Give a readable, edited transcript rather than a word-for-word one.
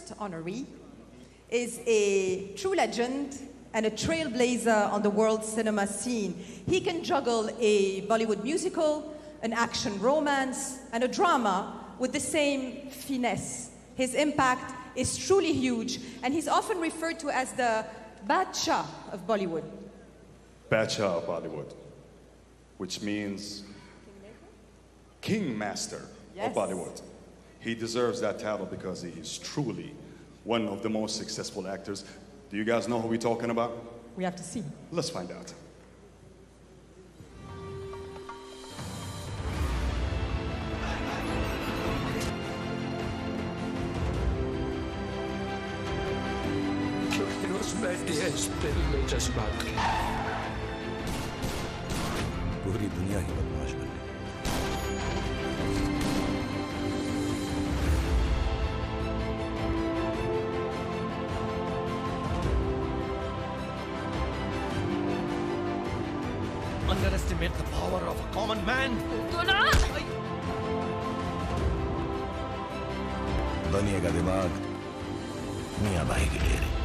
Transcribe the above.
first honoree is a true legend and a trailblazer on the world cinema scene. He can juggle a Bollywood musical, an action romance, and a drama with the same finesse. His impact is truly huge, and he's often referred to as the Badshah of Bollywood. Badshah of Bollywood, which means King Master of Bollywood. He deserves that title because he is truly one of the most successful actors. Do you guys know who we're talking about? We have to see. Let's find out. पूरी दुनिया ही बदमाश बन गई। Underestimate the power of a common man. बनिएगा दिमाग मियां भाई के लिए।